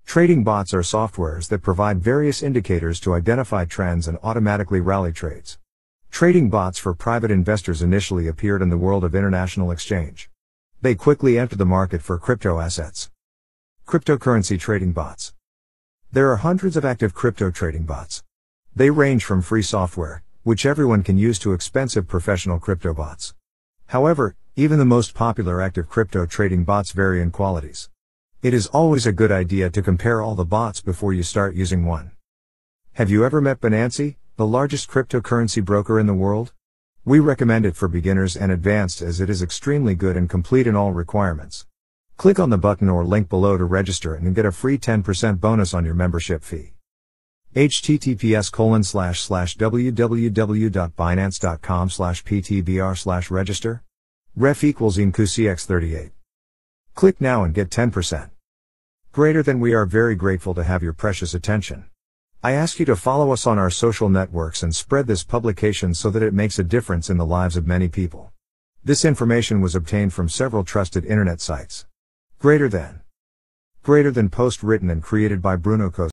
Trading bots are softwares that provide various indicators to identify trends and automatically rally trades. Trading bots for private investors initially appeared in the world of international exchange. They quickly entered the market for crypto assets. Cryptocurrency trading bots. There are hundreds of active crypto trading bots. They range from free software, which everyone can use, to expensive professional crypto bots. However, even the most popular active crypto trading bots vary in qualities. It is always a good idea to compare all the bots before you start using one. Have you ever met Binance, the largest cryptocurrency broker in the world? We recommend it for beginners and advanced as it is extremely good and complete in all requirements. Click on the button or link below to register and get a free 10% bonus on your membership fee. https://www.binance.com/ptbr/register. Ref equals ENQCX38. Click now and get 10% greater than. We are very grateful to have your precious attention. I ask you to follow us on our social networks and spread this publication so that it makes a difference in the lives of many people. This information was obtained from several trusted internet sites. Greater than post written and created by Bruno Costa.